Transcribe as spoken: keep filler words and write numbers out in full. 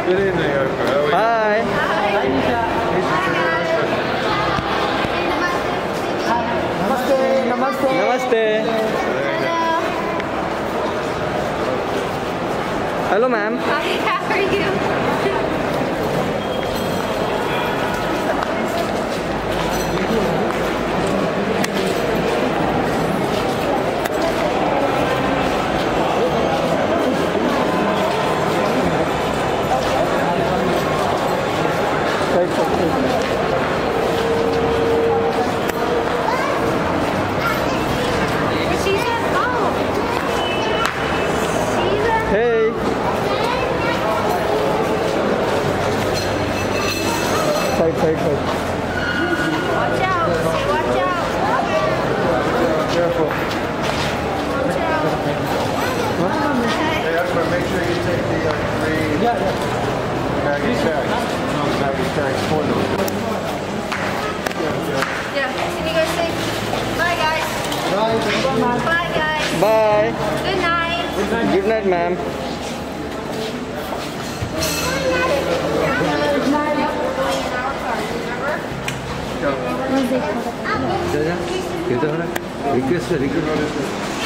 Good evening, Oprah. Hi. Namaste. Namaste. Namaste. Hello, ma'am. Hi, how are you? Hey. Side, side, side. Watch out. Say watch out. Careful. Watch out. Hey, Oprah, make sure you take the uh, three Yeah, yeah. baggage tags. No, baggage tags for them. Yeah, can you guys say bye, guys? Bye. Bye, guys. Bye. Good night. Good night, ma'am. Request request